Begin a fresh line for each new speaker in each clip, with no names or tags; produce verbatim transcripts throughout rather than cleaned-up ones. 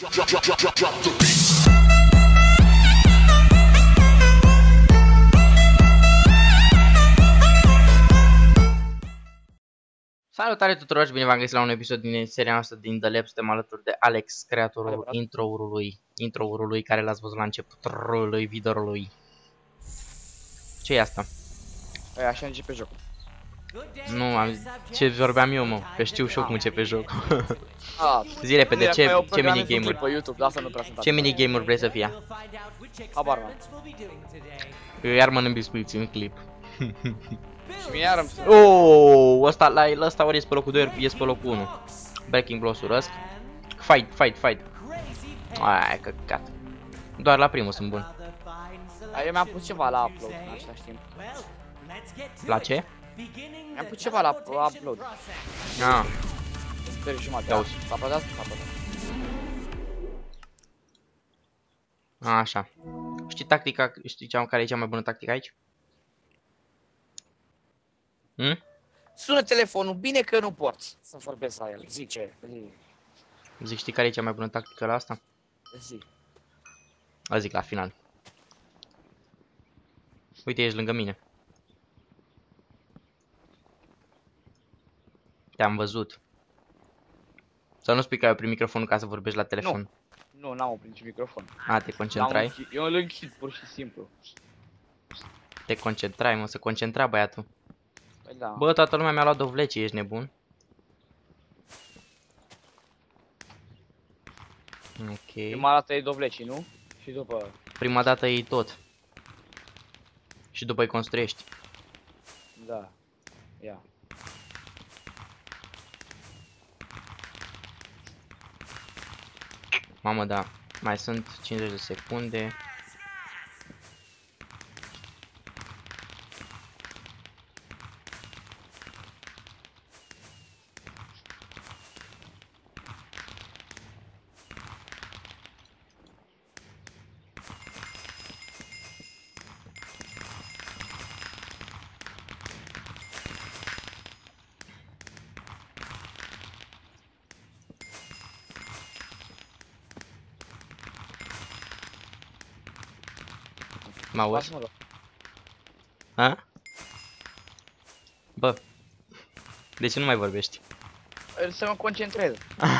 Salutare tuturor și bine v-am găsit la un episod din seria noastră din The Lab. Suntem alături de Alex, creatorul intro-ului, intro-ului care l-ați văzut la începutul videoului. Ce e asta?
Păi așa începe jocul.
Nu, am ce vorbeam eu, mă, că știu și eu cum începe jocul. Zi repede, ce, ce minigame-uri?
Pe YouTube, asta nu prea sunt.
Ce minigame-uri vrei să fie?
Habar n-am.
Eu iar mănânc biscuiți în clip.
Și mie iar îmi...
Oh, ăsta, la ăsta ori ies pe locul doi, ori ies pe locul unu. Breaking Bloss-uri ăsta. Fight, fight, fight. Ai, căcat. Doar la primul sunt bun.
Eu mi-am pus ceva la upload în același timp.
La ce?
Mi-am pus ceva la upload.
Ah.
Sper jumătate. S-a apădat? S-a apădat.
Așa. Știi tactica, știi cea care e cea mai bună tactică aici? Hm?
Sună telefonul, bine că nu pot să vorbesc la el, zice.
Zic, știi care e cea mai bună tactică la asta?
Zi.
O zic la final. Uite, ești lângă mine. Te-am văzut. Să nu spui că ai oprit microfonul ca să vorbești la telefon.
Nu, nu, n-am oprit nici microfon.
A, te concentrai?
Eu îl închid pur și simplu.
Te concentrai, mă, să concentra băiatul.
Păi da.
Bă, toată lumea mi-a luat dovleci, ești nebun? Ok.
Prima dată e dovlecii, nu? Și după...
Prima dată e tot. Și după îi construiești.
Da. Ia.
Mamă, da. Mai sunt cincizeci de secunde. Mă auzi? A? Bă, de ce nu mai vorbești?
Să mă concentrez.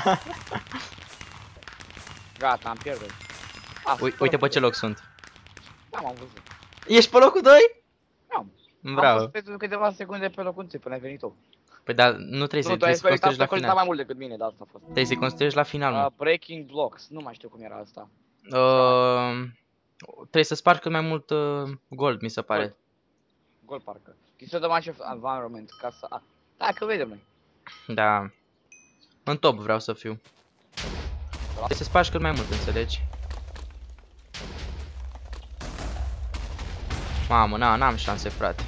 Gata, am pierdut.
Uite pe ce loc sunt.
Da, m-am văzut.
Ești pe locul doi?
Da.
Bravo.
Am fost pe câteva secunde pe locul întâi până ai venit tu.
Păi dar nu trebuie să te construiești la final.
mai mult decât mine, dar asta a fost.
Trebuie să-i construiești la final, mă.
Uh, breaking blocks, nu mai știu cum era asta.
Uh, trebuie să spargi cât mai mult uh, gold, mi se pare.
Gold, gold parcă. Să dăm așa environment, ca să... Ah, hai că vedem noi.
Da. În top vreau să fiu. Trebuie să spargi cât mai mult, înțelegi? Mamă, na, n-am șanse, frate.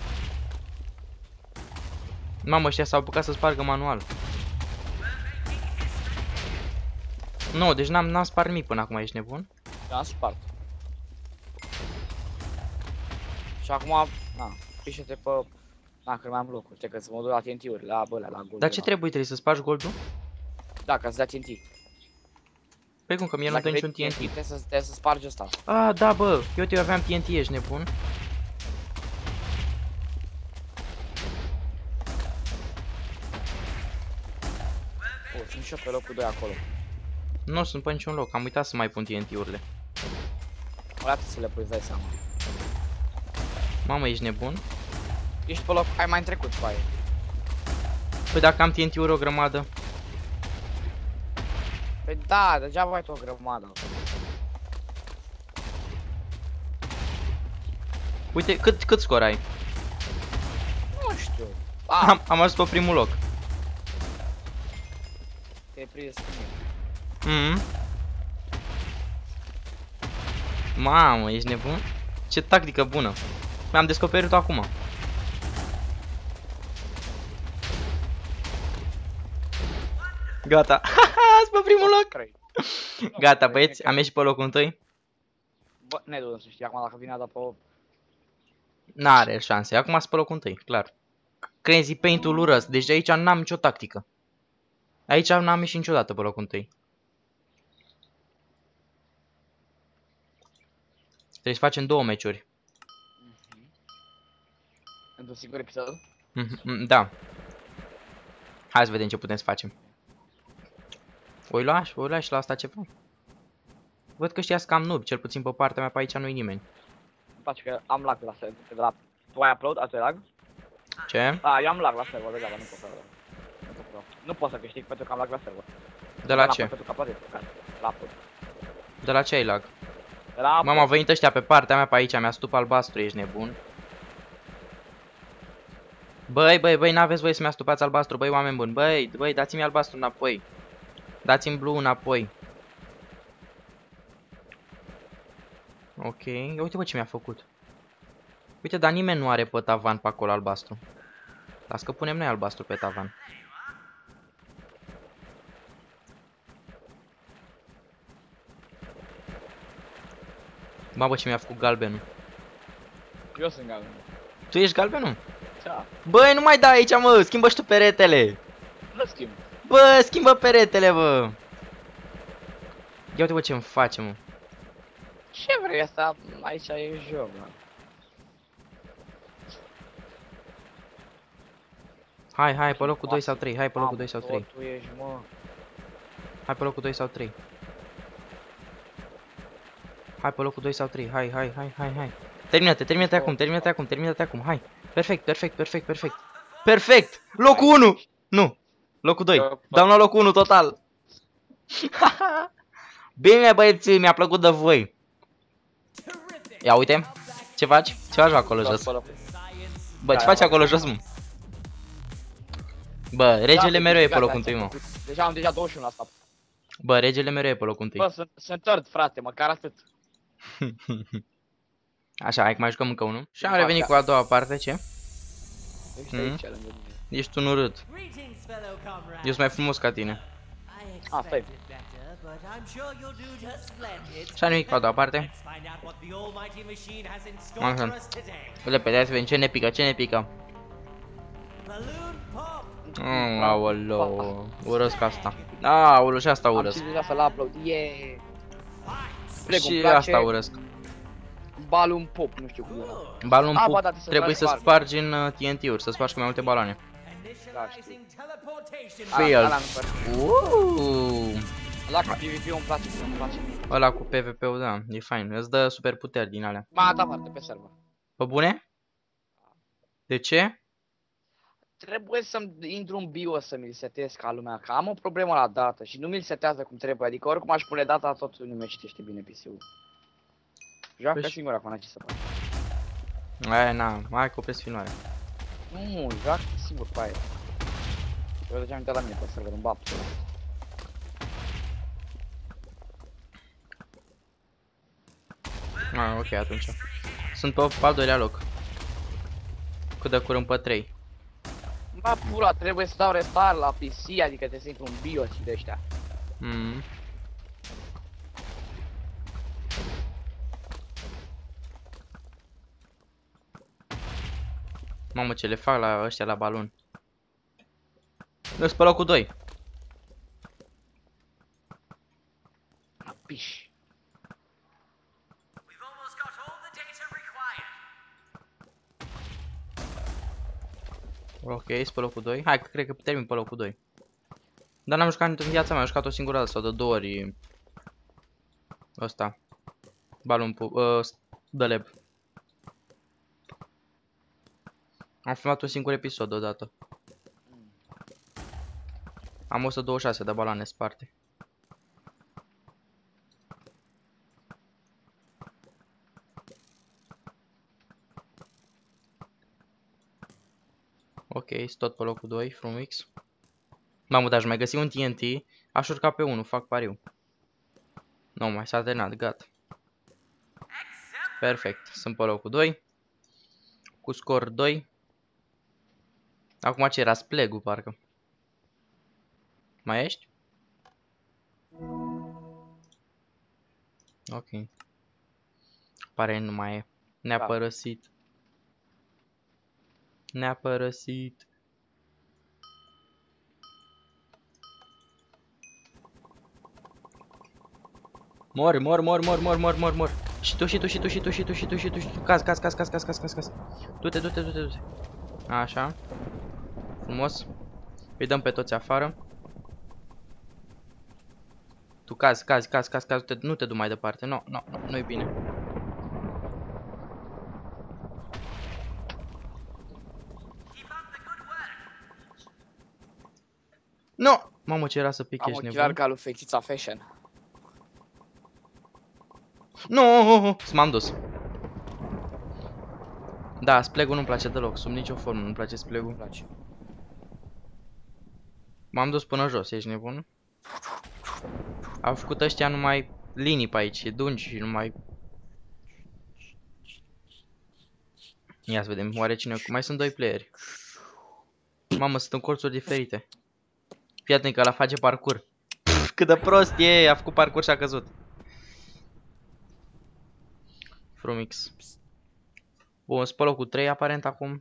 Mamă, ăștia s-au apucat să spargă manual. Nu, deci n-am spart nimic până acum, ești nebun?
Am spart. Și acum, na, pișe-te pe... Na, că mai am locuri, trebuie să mă duc la T N T-uri, la bălea, la gold.
Dar ce trebuie? Trebuie să spargi goldul?
Da, ca să dea T N T.
Păi cum, că mie nu dă niciun T N T.
Trebuie să, trebuie să spargi ăsta.
Ah, da, bă, eu te aveam T N T, ești nebun?
Oh, sunt și eu pe locul doi acolo.
Nu sunt pe niciun loc, am uitat să mai pun T N T-urile.
O dată să le pui, îți dai seama.
Mamă, ești nebun?
Ești pe loc, ai mai trecut pe aia.
Păi dacă am T N T-uri o grămadă.
Păi da, degeaba ai tu o grămadă.
Uite, cât, cât scor ai?
Nu știu.
Ah. Am, am ajuns pe primul loc.
Te-ai prins.
Mhm. Mamă, ești nebun? Ce tactică bună. Mi-am descoperit-o acum. Gata. Ați pe primul loc. Gata, băieți, am ieșit pe locul întâi.
Bă, ne ducem să știi, acum dacă vine a pe...
N-are șanse, acum sunt pe locul întâi, clar. Crazy Paint-ul urăsc, deci de aici n-am nicio tactică. Aici n-am ieșit niciodată pe locul întâi. Trebuie să facem două meciuri.
Într-un singur episod?
Mm-hmm. Da. Hai să vedem ce putem să facem. Voi lua, voi lua și la asta ceva. Văd că ăștia cam noob, cel puțin pe partea mea pe aici nu-i nimeni.
Îmi place că am lag la server, de la... Tu ai upload, ai lag?
Ce?
A, eu am lag la server, degeaba, nu pot să... Nu pot să câștig pentru că am lag la server.
De la ce?
Pentru că plătesc, la upload.
De la ce ai lag?
De la upload.
Mama, au venit ăștia pe partea mea pe aici, mi-a stup albastru, ești nebun? Băi, băi, băi, n-aveți voie să mi-a stupați albastru, băi, oameni buni, băi, băi, dați-mi albastru înapoi. Dați-mi blue înapoi. Ok, uite bă ce mi-a făcut. Uite, dar nimeni nu are pe tavan pe acolo albastru. Las că punem noi albastru pe tavan. Mamă, ce mi-a făcut galbenul.
Eu sunt galben.
Tu ești galbenul?
Da.
Băi, nu mai da aici, mă, schimbă și tu peretele.
Nu schimb.
Bă, schimbă peretele, bă. Ia uite bă ce-mi face, mă.
Ce vrei asta? Aici e joc, mă.
Hai, hai, pe locul doi sau trei, hai pe locul doi sau trei.
Tu ești, mă.
Hai pe locul doi sau trei. Hai pe locul doi sau trei, hai, hai, hai, hai, hai. Termină-te, termină-te acum, termină-te acum, termină-te acum, hai. Perfect, perfect, perfect, perfect. Perfect! Locul unu! Nu! Locul doi. Dăm la locul unu total. Bine, băieți, mi-a plăcut de voi. Ia uite. Ce faci? Ce faci acolo jos? Bă, ce faci acolo jos, mă? Bă, regele mereu e pe locul întâi, mă.
Deja am deja douăzeci și unu la asta.
Bă, regele mereu e pe locul întâi.
Bă, sunt, sunt third, frate, măcar atât.
Așa, hai că mai jucăm încă unul. Și am revenit cu a doua parte, ce?
Ești aici, lângă mine.
Ești un urât. Eu sunt mai frumos ca tine.
A, stai.
Și-am nimic cu a doua parte. Repede, hai să vedem ce ne pică, ce ne pică. Mm, aoleu, urăsc asta. Aoleu, și asta urăsc.
Am citit să-l upload, yeah.
Și asta urăsc.
Balloon pop, nu știu cum era.
Balloon
A,
pop,
ba, da,
trebuie să spargi în uh, T N T-uri, să spargi cu mai multe baloane.
Da, știu.
Fail.
Ala, nu
Uuuu.
Ăla cu PvP îmi place, îmi place.
Ăla cu P V P-ul, da, e fain, îți dă super puteri din alea.
M-a dat parte pe server.
Pe bune? De ce?
Trebuie să-mi intru în BIOS să mi-l setez ca lumea, că am o problemă la data și nu mi-l setează cum trebuie, adică oricum aș pune data, tot nu mi citește bine P C-ul. Joacă
Păi
singur acum, ce să fac.
Aia, na, hai că opresc filmarea.
Nu, joacă singur pe aia. Eu deja am uitat la mine pe server, în bap.
Ah, ok, atunci. Sunt pe al doilea loc. Cât de curând pe trei.
Bă, pula, trebuie să dau restart la P C, adică te intru în BIOS și de ăștia.
Mm. Mamă, ce le fac la ăștia la balon. Eu sunt pe locul doi.
Piș.
Ok, sunt pe locul doi. Hai, că cred că termin pe locul doi. Dar n-am jucat în viața mea, am jucat o singură dată sau de două ori. Ăsta. Balon pu... Uh, Dăleb. Am filmat un singur episod odată. Am o sută douăzeci și șase de baloane sparte. Ok, sunt tot pe locul doi, frumix. Mamă, dar aș mai găsi un T N T, aș urca pe unul, fac pariu. Nu, mai s-a terminat, gata. Perfect, sunt pe locul doi. Cu scor doi. Acum ce era? Spleg-ul, parcă. Mai ești? Ok. Pare nu mai e. Ne-a
Da.
părăsit. Ne-a părăsit. Mor, mor, mor, mor, mor, mor, mor, mor. Și tu, și tu, și tu, și tu, și tu, și tu, și tu, și tu. Caz, caz, caz, caz, caz, caz, caz, caz. Du-te, du-te, du-te, du-te. Așa. Frumos. Îi dăm pe toți afară. Tu caz, caz, caz, caz, caz, te, nu te du mai departe. Nu, no, nu, no, nu-i bine. Nu! No! Mamă, ce era să pic,
Am
ești
ochelari
nebun.
ca lui Fetița Fashion.
Nu, no! M-am dus. Da, splegul nu-mi place deloc, sub nicio formă nu-mi place splegul.
Îmi place.
M-am dus până jos, ești nebun? Au făcut ăștia numai linii pe aici, dungi și numai... Ia să vedem, oare cine... Mai sunt doi playeri. Mamă, sunt în colțuri diferite. Fii atent că ăla face parcurs. Pff, cât de prost e, a făcut parcurs și a căzut. Frumix. Bun, spălă cu trei aparent acum.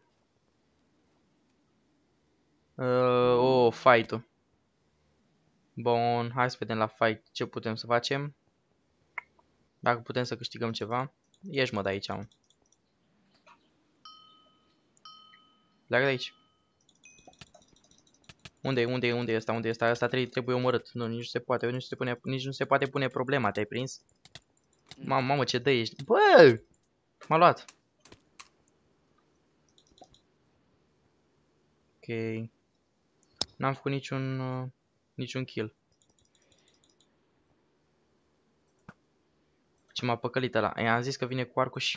Uh, oh, fight-ul. Bun, hai să vedem la fight ce putem să facem. Dacă putem să câștigăm ceva. Ieși mă de aici, mă. Pleacă de aici. Unde e, unde e, unde e ăsta, unde e ăsta? Ăsta trebuie, trebuie omorât. Nu, nici nu se poate, nici nu se, pune, nici nu se poate pune problema, te-ai prins? Mamă, mamă, ce dă ești. Bă! M-a luat. Ok. N-am făcut niciun, uh, niciun kill. Ce m-a păcălit ăla. I-am zis că vine cu arcul și...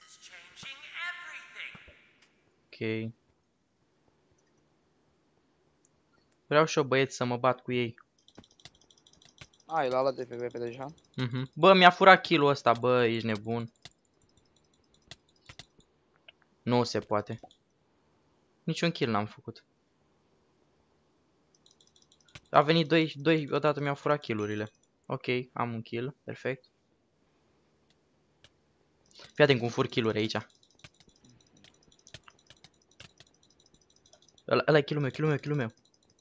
Ok. Vreau și eu băieți să mă bat cu ei.
A, el a luat de pe pe deja.
Mhm. Bă, mi-a furat kill-ul ăsta, bă, ești nebun. Nu se poate. Niciun kill n-am făcut. A venit doi, doi odată mi-au furat kill-urile. Ok, am un kill, perfect. Fii atent cum fur kill-uri aici. Ăla, ăla e kill-ul meu, kill-ul meu, kill-ul meu.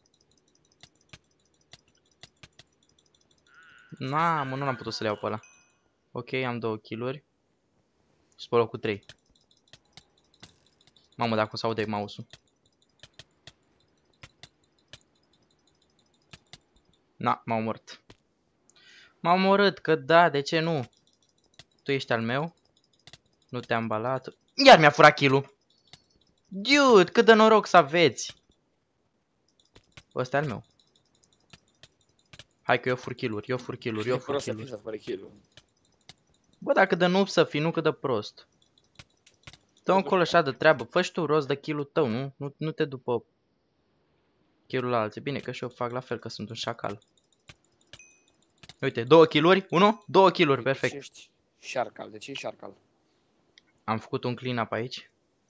Na, mă, nu l-am putut să le iau pe ăla. Ok, am două kill-uri. Spălă cu trei. Mamă, dacă o să aude mouse-ul. Na, m-a omorât. M-a omorât, că da, de ce nu? Tu ești al meu. Nu te-am balat. Iar mi-a furat kill-ul. Dude, cât de noroc să aveți. Ăsta e al meu. Hai că eu fur kill-uri, eu fur kill-uri, eu fur kill-uri. Bă, dacă de noob să fii, nu cât de prost. Dă încolo așa de treabă. Fă și tu rost de kill-ul tău, nu? Nu, nu te după kill-ul la alții. Bine că și eu fac la fel, că sunt un șacal. Uite, două kill-uri, unu, două kill-uri, perfect.
Ești șarcal, de ce e șarcal?
Am făcut un clean up aici.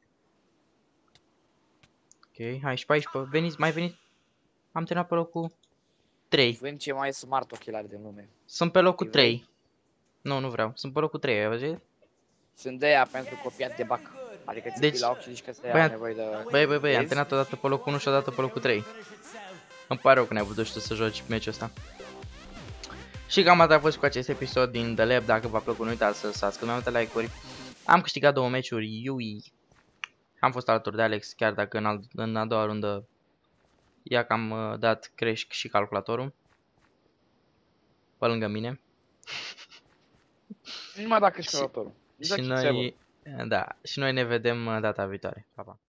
Ok, hai și pe aici, pe, veniți, mai veniți. Am terminat pe locul trei.
Vând ce mai smart ochelari din lume.
Sunt pe locul
Îi vrei?
trei. Nu, nu vreau. Sunt pe locul trei, ai văzut?
Sunt de aia pentru copiat de bac. Adică ți
Deci-
deci, la ochi și zici că să
Băi,
ia nevoie de...
Băi, băi, băi, am
Vezi?
terminat odată pe locul unu și odată pe locul trei. Îmi pare rău că n-ai putut și tu să joci meciul ăsta. Și cam atât a fost cu acest episod din The Lab. Dacă v-a plăcut, nu uitați să lăsați cât mai multe like-uri. Am câștigat două meciuri, Yui. Am fost alături de Alex, chiar dacă în, al în a doua rundă i-a cam uh, dat crash și calculatorul. Pe lângă mine.
Numai dacă ești
Și-
calculatorul.
Și noi, da, și noi ne vedem uh, data viitoare. Pa, pa.